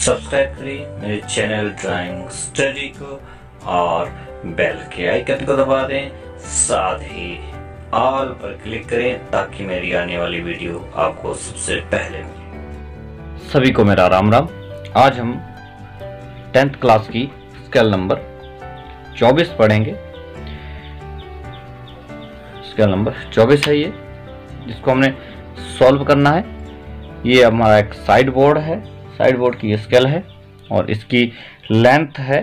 Subscribe करें मेरे channel drawing study को और बेल के आइकन को दबा दें, साथ ही ऑल पर क्लिक करें ताकि मेरी आने वाली वीडियो आपको सबसे पहले मिले। सभी को मेरा राम राम। आज हम 10th क्लास की स्केल नंबर 24 पढ़ेंगे। स्केल नंबर 24 है ये, जिसको हमने सॉल्व करना है। ये हमारा एक साइड बोर्ड है, साइड बोर्ड की स्केल है और इसकी लेंथ है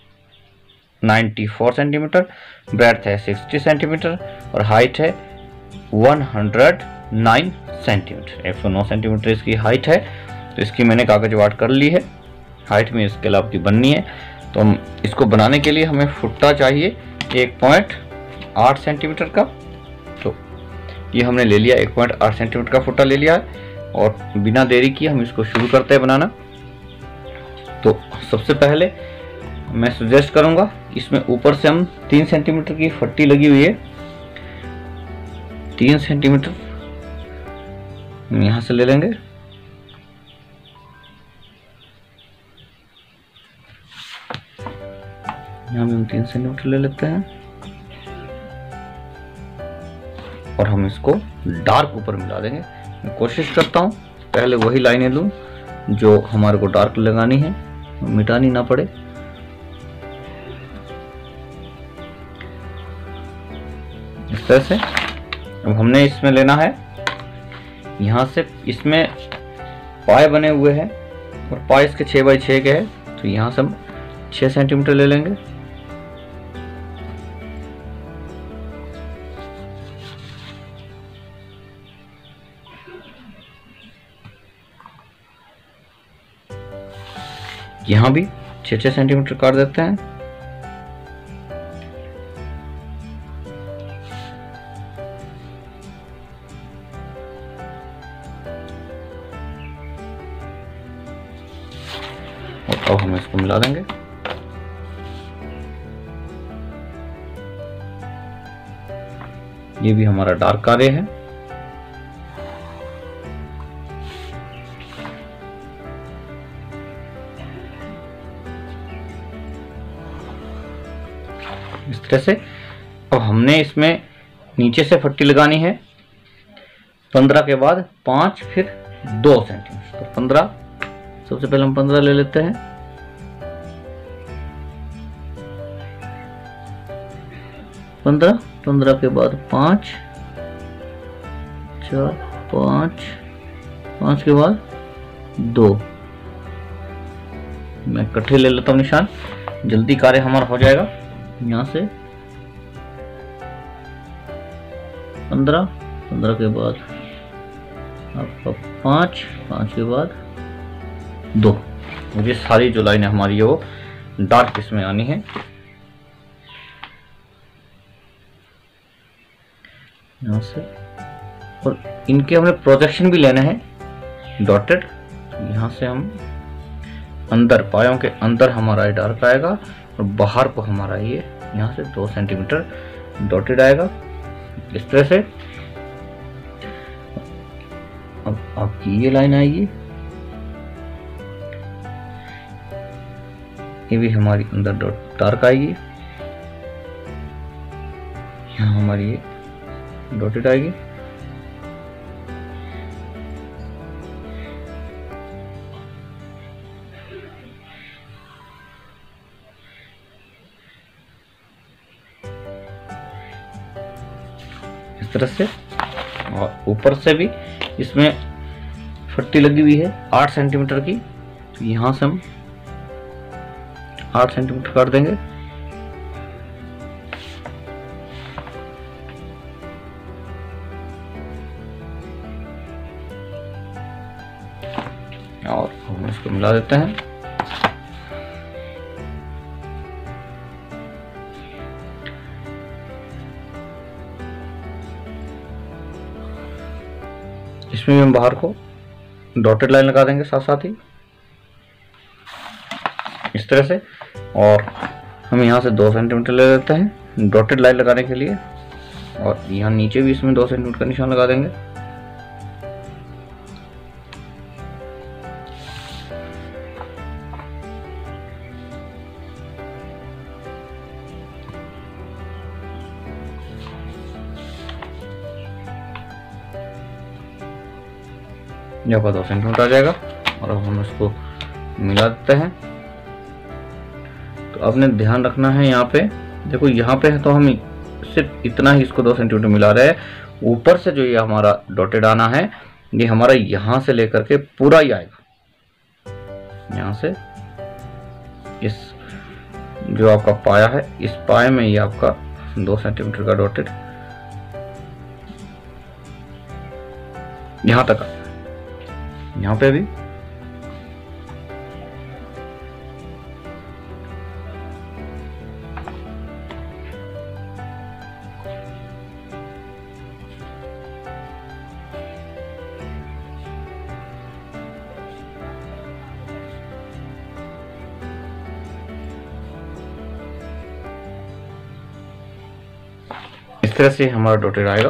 94 सेंटीमीटर, ब्रेड्थ है 60 सेंटीमीटर और हाइट है 109 सेंटीमीटर। 109 सेंटीमीटर इसकी हाइट है। तो इसकी मैंने कागज वाट कर ली है। हाइट में स्केल आपकी बननी है, तो हम इसको बनाने के लिए हमें फुट्टा चाहिए 1.8 सेंटीमीटर का। तो ये हमने ले लिया, 1.8 सेंटीमीटर का फुट्टा ले लिया है और बिना देरी किए हम इसको शुरू करते हैं बनाना। तो सबसे पहले मैं सजेस्ट करूंगा, इसमें ऊपर से हम 3 सेंटीमीटर की फट्टी लगी हुई है, 3 सेंटीमीटर हम यहां से ले लेंगे। यहां भी हम 3 सेंटीमीटर ले लेते हैं और हम इसको डार्क ऊपर मिला देंगे। मैं कोशिश करता हूं पहले वही लाइनें लूं जो हमारे को डार्क लगानी है, मिटानी ना पड़े। इस तरह से अब हमने इसमें लेना है, यहां से इसमें पाए बने हुए हैं और पाए इसके 6 बाई 6 के हैं, तो यहां से हम 6 सेंटीमीटर ले लेंगे। यहां भी 6 सेंटीमीटर काट देते हैं। और अब हम इसको मिला देंगे। ये भी हमारा डार्क कार्य है। इस तरह से अब हमने इसमें नीचे से पट्टी लगानी है 15 के बाद 5 फिर 2 सेंटीमीटर। तो 15, सबसे पहले हम 15 ले लेते हैं। पंद्रह के बाद 5, 4, 5 के बाद 2। मैं इकट्ठे ले लेता हूं निशान, जल्दी कार्य हमारा हो जाएगा। यहां से 15 के बाद आपका 5 के बाद 2। ये सारी जो लाइनें हमारी है वो डार्क इसमें आनी है। यहां से और इनके हमें प्रोजेक्शन भी लेना है डॉटेड। यहां से हम अंदर, पायों के अंदर हमारा डार्क आएगा और बाहर को हमारा ये यहाँ से 2 सेंटीमीटर डॉटेड आएगा। इस तरह से अब आपकी ये लाइन आएगी, ये भी हमारी अंदर डार्क आएगी। यहाँ हमारी ये डॉटेड आएगी। इस तरह से, और ऊपर से भी इसमें फट्टी लगी हुई है 8 सेंटीमीटर की, तो यहां से हम 8 सेंटीमीटर काट देंगे। और हम इसको मिला देते हैं। इसमें भी हम बाहर को डॉटेड लाइन लगा देंगे साथ साथ ही, इस तरह से। और हम यहाँ से 2 सेंटीमीटर ले लेते हैं डॉटेड लाइन लगाने के लिए, और यहाँ नीचे भी इसमें 2 सेंटीमीटर का निशान लगा देंगे। यहाँ पर 2 सेंटीमीटर आ जाएगा। और अब हम इसको मिला देते हैं। तो आपने ध्यान रखना है, यहाँ पे देखो, यहाँ पे है तो हम सिर्फ इतना ही इसको 2 सेंटीमीटर मिला रहे हैं। ऊपर से जो ये हमारा डॉटेड आना है, ये हमारा यहाँ से लेकर के पूरा ही आएगा। यहाँ से इस जो आपका पाया है, इस पाए में ये आपका 2 सेंटीमीटर का डॉटेड यहाँ तक आता है। यहाँ पे भी इस तरह से हमारा डॉटेड आएगा,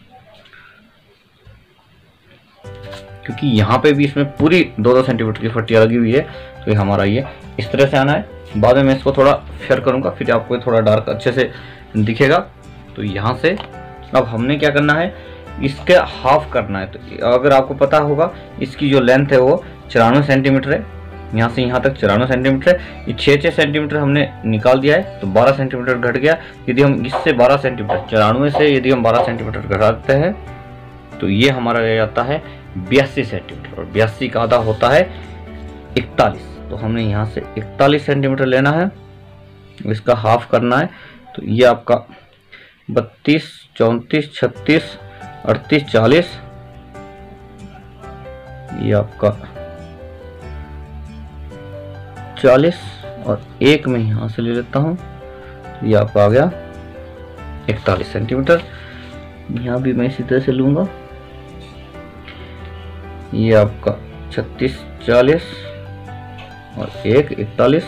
क्योंकि यहाँ पे भी इसमें पूरी 2-2 सेंटीमीटर की पट्टियाँ लगी हुई है। तो ये हमारा ये इस तरह से आना है। बाद में मैं इसको थोड़ा फेयर करूँगा, फिर आपको थोड़ा डार्क अच्छे से दिखेगा। तो यहाँ से अब हमने क्या करना है, इसके हाफ करना है। तो अगर आपको पता होगा, इसकी जो लेंथ है वो 94 सेंटीमीटर है। यहाँ से यहाँ तक 94 सेंटीमीटर है। ये 6-6 सेंटीमीटर हमने निकाल दिया है, तो 12 सेंटीमीटर घट गया। यदि हम इससे 12 सेंटीमीटर 94 से यदि हम 12 सेंटीमीटर घटा देते हैं, तो ये हमारा रह जाता है 82 सेंटीमीटर। और 82 का आधा होता है 41। तो हमने यहाँ से 41 सेंटीमीटर लेना है, इसका हाफ करना है। तो ये आपका 32, 34, 36, 38, 40, ये आपका 40 और एक में यहाँ से ले लेता हूँ, ये आपका आ गया 41 सेंटीमीटर। यहाँ भी मैं इसी तरह से लूँगा, ये आपका 36, 40 और एक 41,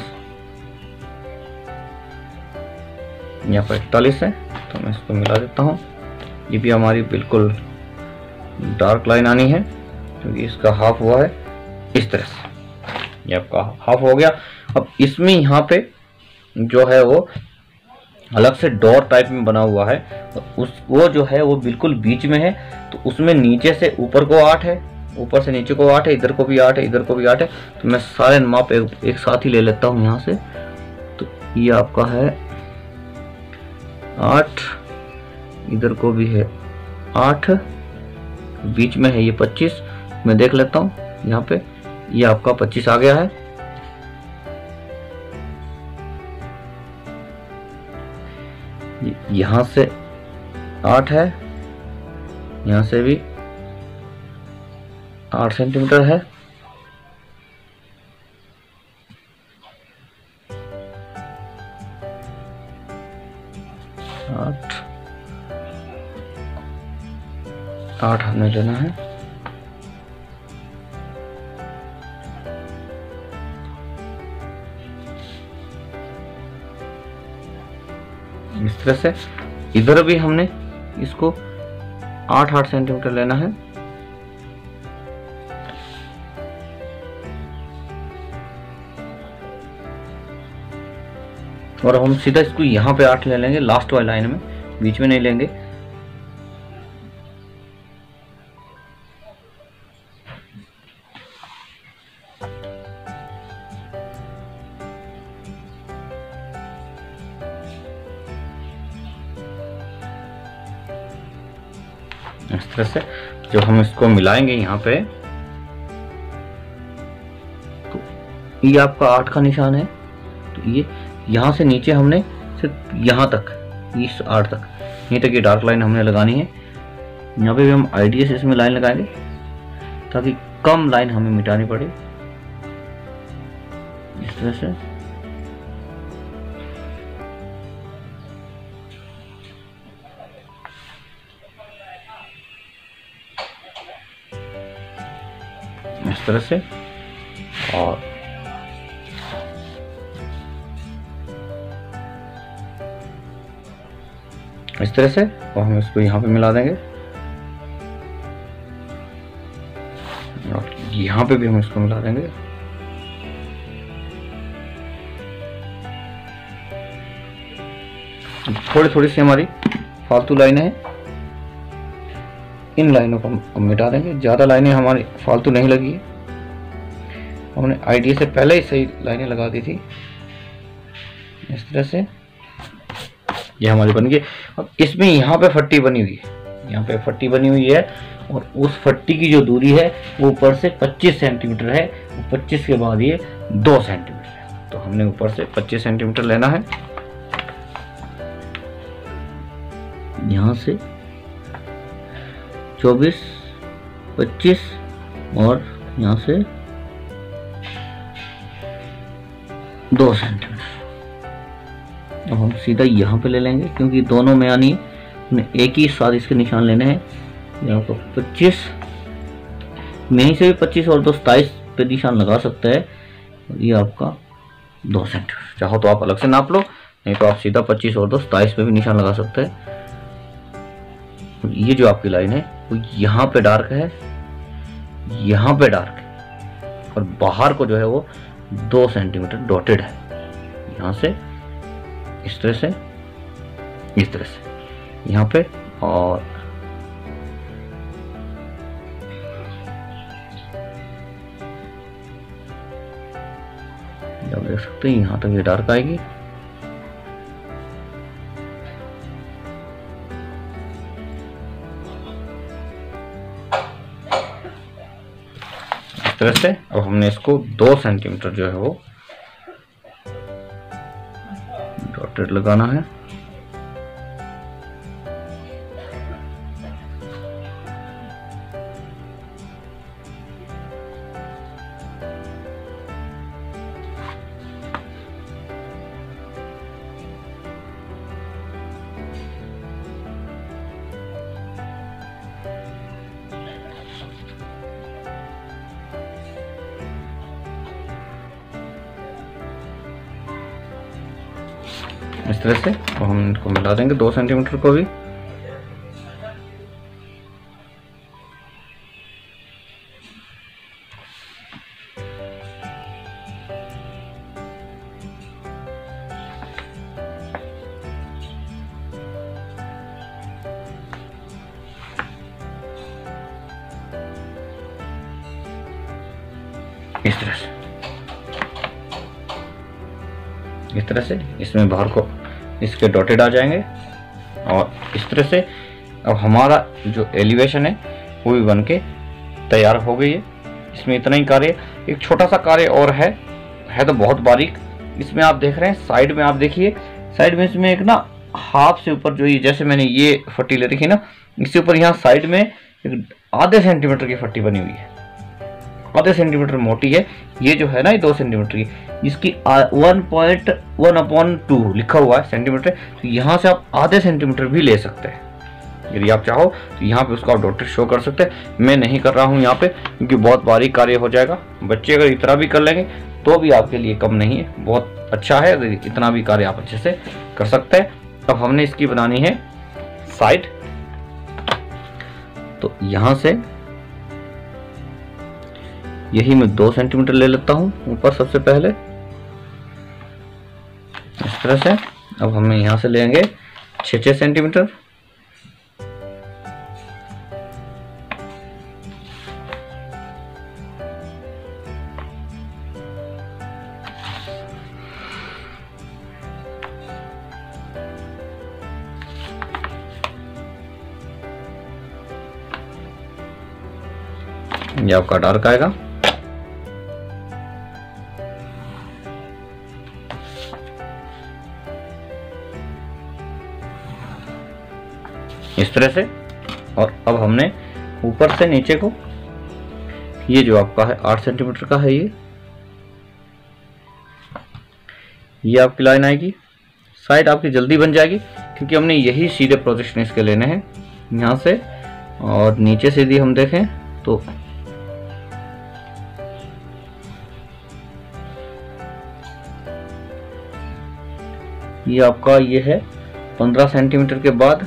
यहाँ पर 41 है। तो मैं इसको मिला देता हूँ। ये भी हमारी बिल्कुल डार्क लाइन आनी है, क्योंकि इसका हाफ हुआ है इस तरह से। ये आपका हाफ हो गया। अब इसमें यहाँ पे जो है वो अलग से डॉट टाइप में बना हुआ है, तो वो जो है वो बिल्कुल बीच में है। तो उसमें नीचे से ऊपर को 8 है, ऊपर से नीचे को 8 है, इधर को भी 8 है, इधर को भी 8 है। तो मैं सारे माप एक साथ ही ले लेता हूँ यहाँ से। तो ये आपका है 8, इधर को भी है 8, बीच में है ये 25। मैं देख लेता हूँ यहाँ पे, ये आपका 25 आ गया है। यहाँ से 8 है, यहाँ से भी 8 सेंटीमीटर है। आठ हमें लेना है। इस तरह से इधर भी हमने इसको 8-8 सेंटीमीटर लेना है। और हम सीधा इसको यहाँ पे 8 ले लेंगे, लास्ट वाली लाइन में, बीच में नहीं लेंगे। इस तरह से जब हम इसको मिलाएंगे यहाँ पे, तो ये आपका 8 का निशान है। तो ये यहाँ से नीचे हमने सिर्फ यहाँ तक, इस 8 तक, यहीं तक ये डार्क लाइन हमने लगानी है। यहाँ पे भी हम आइडिया से इसमें लाइन लगाएंगे ताकि कम लाइन हमें मिटानी पड़े। इस तरह से इस तरह से, और इस तरह से, और हम इसको यहाँ पे मिला देंगे। और यहाँ पे भी हम इसको मिला देंगे। थोड़ी थोड़ी सी हमारी फालतू लाइनें हैं, इन लाइनों को हम मिटा देंगे। ज़्यादा लाइनें हमारी फालतू नहीं लगी है, हमने आईडिया से पहले ही सही लाइनें लगा दी थी। इस तरह से ये हमारी बन गई। अब इसमें यहाँ पे फट्टी बनी हुई है, यहाँ पे फट्टी बनी हुई है और उस फट्टी की जो दूरी है वो ऊपर से 25 सेंटीमीटर है, 25 के बाद ये 2 सेंटीमीटर है। तो हमने ऊपर से 25 सेंटीमीटर लेना है, यहाँ से 24, 25 और यहाँ से 2 सेंटीमीटर। अब हम सीधा यहाँ पे ले लेंगे, क्योंकि दोनों में यानी हमने एक ही साथ इसके निशान लेने हैं। यहाँ पर 25 में ही से भी 25 और 2 27 पे निशान लगा सकते हैं। ये आपका 2 सेंटीमीटर। चाहो तो आप अलग से नाप लो, नहीं तो आप सीधा 25 और 2 27 पे भी निशान लगा सकते हैं। ये जो आपकी लाइन है वो यहाँ पे डार्क है, यहाँ पे डार्क है और बाहर को जो है वो 2 सेंटीमीटर डॉटेड है। यहाँ से इस तरह से, इस तरह से यहाँ पे, और आप देख सकते हैं यहाँ तक ये डार्क आएगी। इस तरह से अब हमने इसको 2 सेंटीमीटर जो है वो डॉटेड लगाना है। इस तरह से और हम इनको मिला देंगे 2 सेंटीमीटर को भी। इस तरह से इसमें बाहर को इसके डॉटेड आ जाएंगे और इस तरह से अब हमारा जो एलिवेशन है वो भी बन के तैयार हो गई है। इसमें इतना ही कार्य, एक छोटा सा कार्य और है तो बहुत बारीक। इसमें आप देख रहे हैं साइड में, आप देखिए साइड में इसमें एक ना हाफ से ऊपर जो ये, जैसे मैंने ये फट्टी ले रखी ना, इसके ऊपर यहाँ साइड में एक आधे सेंटीमीटर की फट्टी बनी हुई है, आधे सेंटीमीटर मोटी है। ये जो है ना ये 2 सेंटीमीटर की, जिसकी 1.1/2 लिखा हुआ है सेंटीमीटर, तो यहाँ से आप आधे सेंटीमीटर भी ले सकते हैं यदि आप चाहो तो। यहाँ पे उसका डॉटेड शो कर सकते हैं। मैं नहीं कर रहा हूँ यहाँ पे क्योंकि बहुत बारीक कार्य हो जाएगा। बच्चे अगर इतना भी कर लेंगे तो भी आपके लिए कम नहीं है, बहुत अच्छा है। इतना भी कार्य आप अच्छे से कर सकते हैं। अब हमने इसकी बनानी है साइड, तो यहाँ से यही मैं 2 सेंटीमीटर ले लेता हूँ ऊपर सबसे पहले, इस तरह से। अब हमें यहाँ से लेंगे 6 सेंटीमीटर, ये आपका डार्क आएगा। इस तरह से। और अब हमने ऊपर से नीचे को, ये जो आपका है 8 सेंटीमीटर का है, ये आपकी लाइन आएगी। साइड आपकी जल्दी बन जाएगी क्योंकि हमने यही सीधे प्रोजेक्शन इसके लेने हैं यहाँ से। और नीचे से यदि हम देखें तो ये आपका ये है 15 सेंटीमीटर के बाद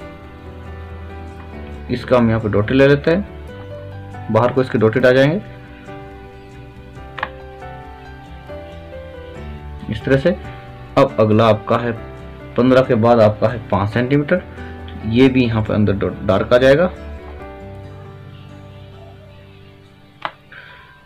इसका हम यहाँ पे डॉटेड ले लेते हैं, बाहर को इसके डॉटेड आ जाएंगे इस तरह से। अब अगला आपका है 15 के बाद आपका है 5 सेंटीमीटर, ये भी यहाँ पे अंदर डार्क आ जाएगा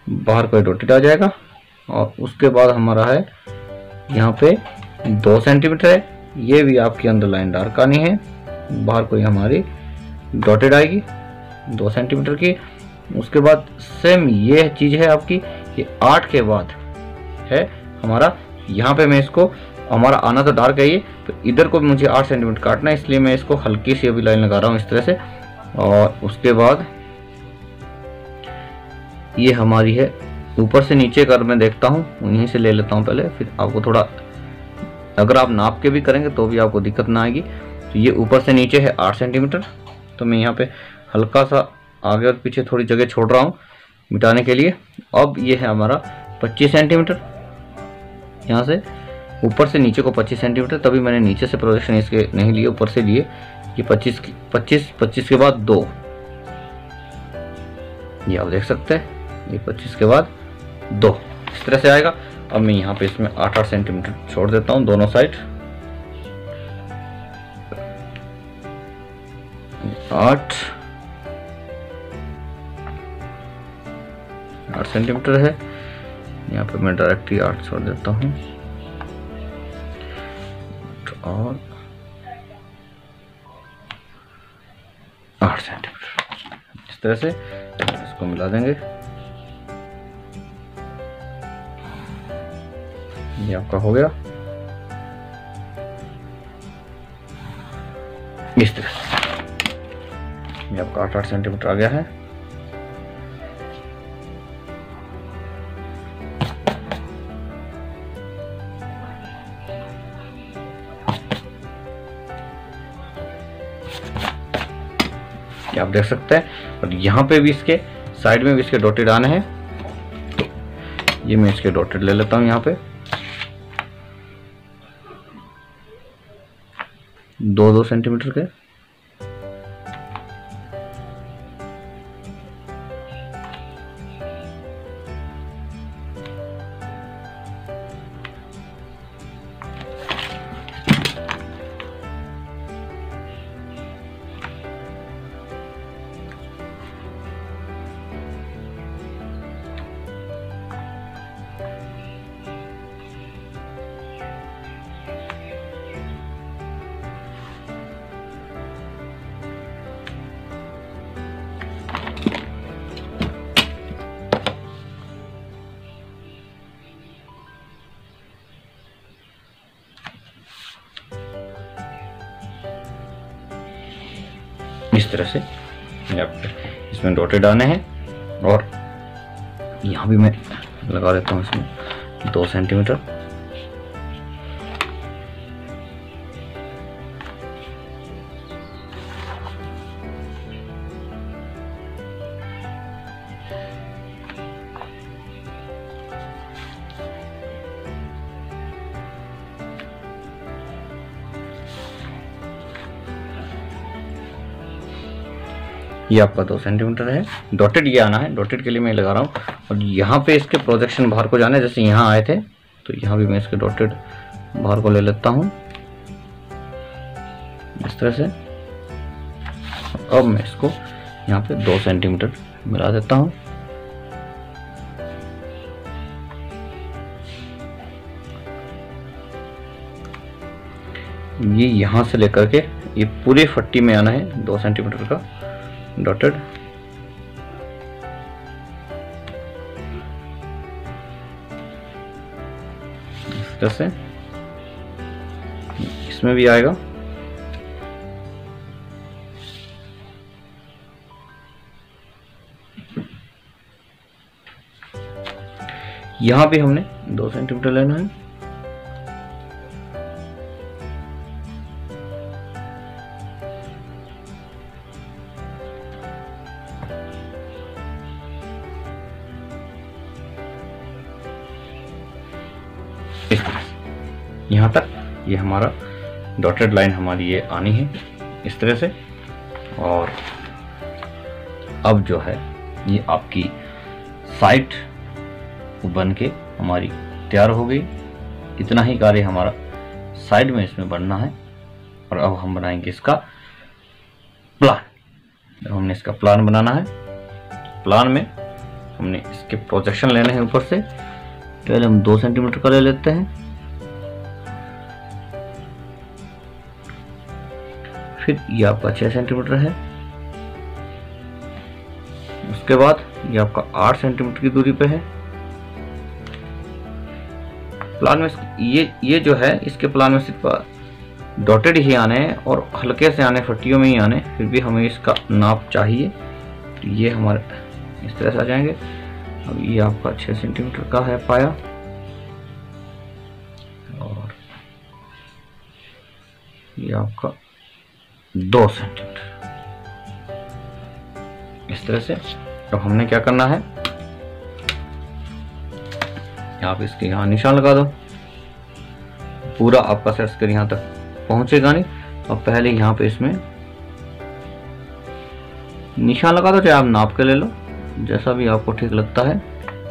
बाहर कोई डॉटेड आ जाएगा। और उसके बाद हमारा है यहाँ पे 2 सेंटीमीटर है, ये भी आपकी अंडरलाइन डार्क आनी है, बाहर कोई हमारी डॉटेड आएगी 2 सेंटीमीटर की। उसके बाद सेम ये चीज है आपकी, ये 8 के बाद है हमारा, यहाँ पे मैं इसको, हमारा आना तो डार्क है ये, तो इधर को मुझे 8 सेंटीमीटर काटना है, इसलिए मैं इसको हल्की सी अभी लाइन लगा रहा हूँ इस तरह से। और उसके बाद ये हमारी है ऊपर से नीचे कर, मैं देखता हूँ यहीं से ले लेता हूँ पहले, फिर आपको थोड़ा, अगर आप नाप के भी करेंगे तो भी आपको दिक्कत ना आएगी। तो ये ऊपर से नीचे है 8 सेंटीमीटर, तो मैं यहाँ पे हल्का सा आगे और पीछे थोड़ी जगह छोड़ रहा हूँ मिटाने के लिए। अब ये है हमारा 25 सेंटीमीटर, यहाँ से ऊपर से नीचे को 25 सेंटीमीटर, तभी मैंने नीचे से प्रोजेक्शन इसके नहीं लिए, ऊपर से लिए। ये 25 के बाद 2, ये आप देख सकते हैं, ये 25 के बाद 2 इस तरह से आएगा। अब मैं यहाँ पे इसमें 8 सेंटीमीटर छोड़ देता हूँ दोनों साइड, 8 सेंटीमीटर है, यहाँ पे मैं डायरेक्टली 8 छोड़ देता हूँ और 8 सेंटीमीटर इस तरह से इसको मिला देंगे। ये आपका हो गया इस तरह से, ये आपका 8 सेंटीमीटर आ गया है। ये आप देख सकते हैं, और यहाँ पे भी इसके साइड में भी इसके डॉटेड आने हैं, ये मैं इसके डॉटेड ले लेता हूँ यहाँ पे 2-2 सेंटीमीटर के। इस तरह से इसमें डॉटेड आने हैं, और यहाँ भी मैं लगा देता हूँ इसमें 2 सेंटीमीटर। ये आपका 2 सेंटीमीटर है, डॉटेड ये आना है, डॉटेड के लिए मैं लगा रहा हूँ। और यहाँ पे इसके प्रोजेक्शन बाहर को जाना है, जैसे यहाँ आए थे, तो यहाँ भी मैं इसके डॉटेड बाहर को ले लेता हूँ इस तरह से। अब मैं इसको यहाँ पे 2 सेंटीमीटर मिला देता हूँ। ये यहाँ से लेकर के ये पूरे फट्टी में आना है 2 सेंटीमीटर का डॉटेड। इस तरह से इसमें भी आएगा। यहां भी हमने 2 सेंटीमीटर लेना है। इस तरह से यहाँ तक ये हमारा डॉटेड लाइन हमारी ये आनी है इस तरह से। और अब जो है ये आपकी साइट बन के हमारी तैयार हो गई। इतना ही कार्य हमारा साइड में इसमें बनना है। और अब हम बनाएंगे इसका प्लान। जब हमने इसका प्लान बनाना है, प्लान में हमने इसके प्रोजेक्शन लेने हैं ऊपर से। पहले हम 2 सेंटीमीटर का ले लेते हैं, फिर ये आपका 6 सेंटीमीटर है, उसके बाद ये आपका 8 सेंटीमीटर की दूरी पे है। प्लान में ये जो है इसके प्लान में सिर्फ डॉटेड ही आने हैं और हल्के से आने, फट्टियों में ही आने, फिर भी हमें इसका नाप चाहिए। तो ये हमारे इस तरह से आ जाएंगे। अब ये आपका 6 सेंटीमीटर का है पाया और ये आपका 2 सेंटीमीटर, इस तरह से। अब हमने क्या करना है, आप इसके यहाँ निशान लगा दो। पूरा आपका सेट स्क्वायर यहाँ तक पहुंचेगा नहीं, तो आप पहले यहाँ पे इसमें निशान लगा दो, चाहे आप नाप के ले लो, जैसा भी आपको ठीक लगता है।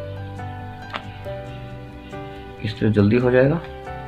इस तरह जल्दी हो जाएगा।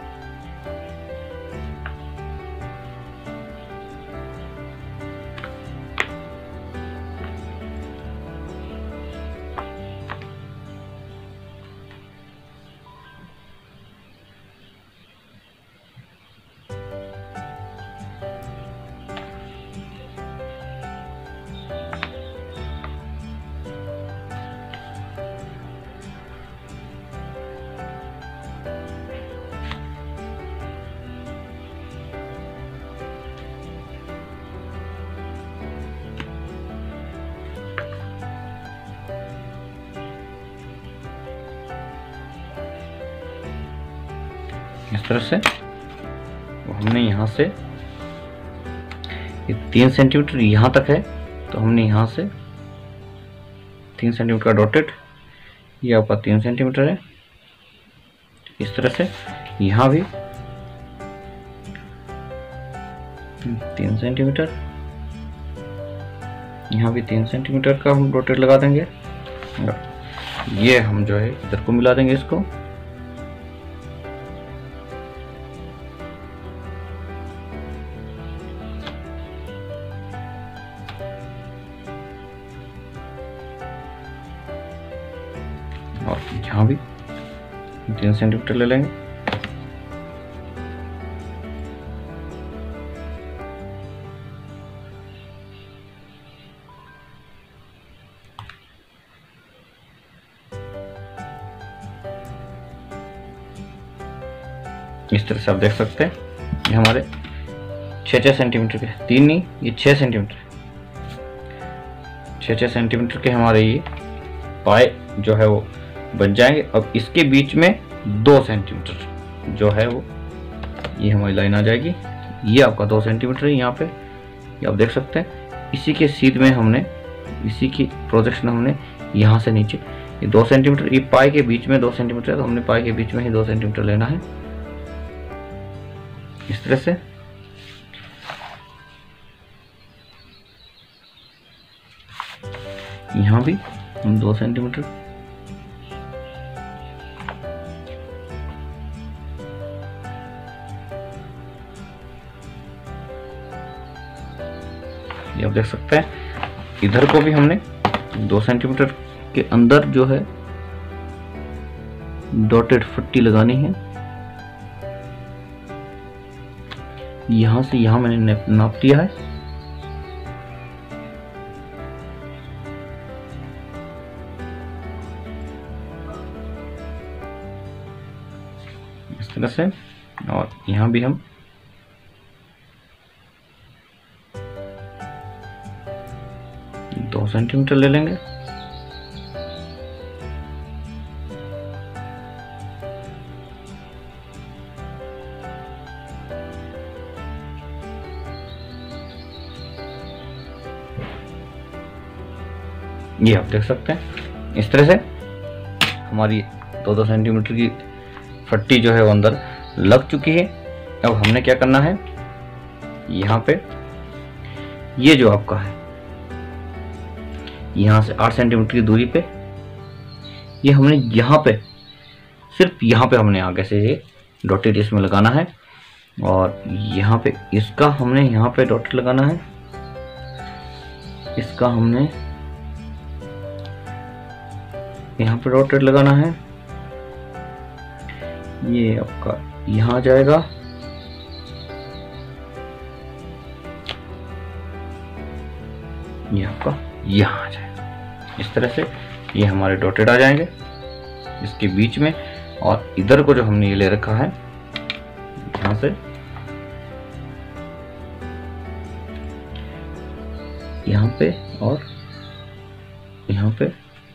इस तरह से हमने यहाँ से 3 सेंटीमीटर यहाँ तक है, तो हमने यहाँ से 3 सेंटीमीटर का डॉटेड, ये आपका 3 सेंटीमीटर है। इस तरह से यहाँ भी 3 सेंटीमीटर, यहाँ भी 3 सेंटीमीटर का हम डॉटेड लगा देंगे। ये हम जो है इधर को मिला देंगे इसको। और यहाँ भी 3 सेंटीमीटर ले लेंगे। इस तरह से आप देख सकते हैं ये हमारे 6 सेंटीमीटर के, 3 नहीं ये 6 सेंटीमीटर, 6 सेंटीमीटर के हमारे ये पाए जो है वो बच जाएंगे। अब इसके बीच में 2 सेंटीमीटर जो है वो ये हमारी लाइन आ जाएगी। ये आपका 2 सेंटीमीटर है यहाँ पे, ये आप देख सकते हैं। इसी के सीध में हमने, इसी की प्रोजेक्शन हमने यहाँ से नीचे ये 2 सेंटीमीटर, ये पाए के बीच में 2 सेंटीमीटर है, तो हमने पाए के बीच में ही 2 सेंटीमीटर लेना है। इस तरह से यहाँ भी हम 2 सेंटीमीटर, ये आप देख सकते हैं। इधर को भी हमने 2 सेंटीमीटर के अंदर जो है डॉटेड पट्टी लगानी है। यहां से यहां मैंने नाप दिया है। इस तरह से, और यहां भी हम 2 सेंटीमीटर ले लेंगे। ये आप देख सकते हैं। इस तरह से हमारी 2-2 सेंटीमीटर की फट्टी जो है वो अंदर लग चुकी है। अब हमने क्या करना है, यहाँ पे ये जो आपका है यहाँ से 8 सेंटीमीटर की दूरी पे, ये हमने यहाँ पे, सिर्फ यहाँ पे हमने आगे से ये डॉटेड इसमें लगाना है। और यहाँ पे इसका हमने यहाँ पे डॉटेड लगाना है, इसका हमने यहाँ पे डॉटेड लगाना है, ये आपका यहाँ आ जाएगा, ये आपका यहाँ आ जाएगा। इस तरह से ये हमारे डॉटेड आ जाएंगे इसके बीच में। और इधर को जो हमने ये ले रखा है यहाँ से यहाँ पे और यहाँ पे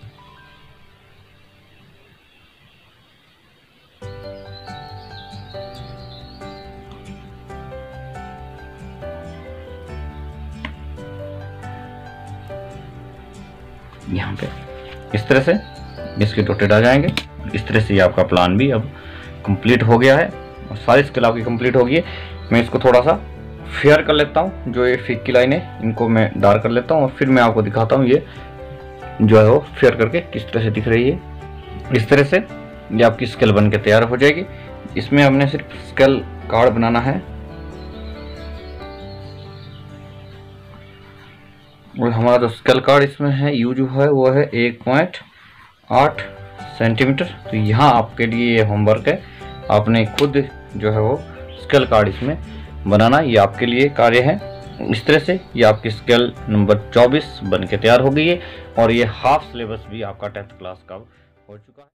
यहाँ पे इस तरह से इसके डॉटेड आ जाएंगे। इस तरह से ये आपका प्लान भी अब कंप्लीट हो गया है और सारी स्केल आपकी कंप्लीट हो गई है। मैं इसको थोड़ा सा फेयर कर लेता हूँ, जो ये फिक की लाइन है इनको मैं डार्क कर लेता हूँ और फिर मैं आपको दिखाता हूँ ये जो है वो फेयर करके किस तरह से दिख रही है। इस तरह से ये आपकी स्केल बन के तैयार हो जाएगी। इसमें हमने सिर्फ स्केल कार्ड बनाना है और हमारा जो स्केल कार्ड इसमें है यू जो है वो है 1.8 सेंटीमीटर। तो यहाँ आपके लिए ये होमवर्क है, आपने खुद जो है वो स्केल कार्ड इसमें बनाना, ये आपके लिए कार्य है। इस तरह से ये आपकी स्केल नंबर 24 बन के तैयार हो गई है और ये हाफ सिलेबस भी आपका 10th क्लास का हो चुका है।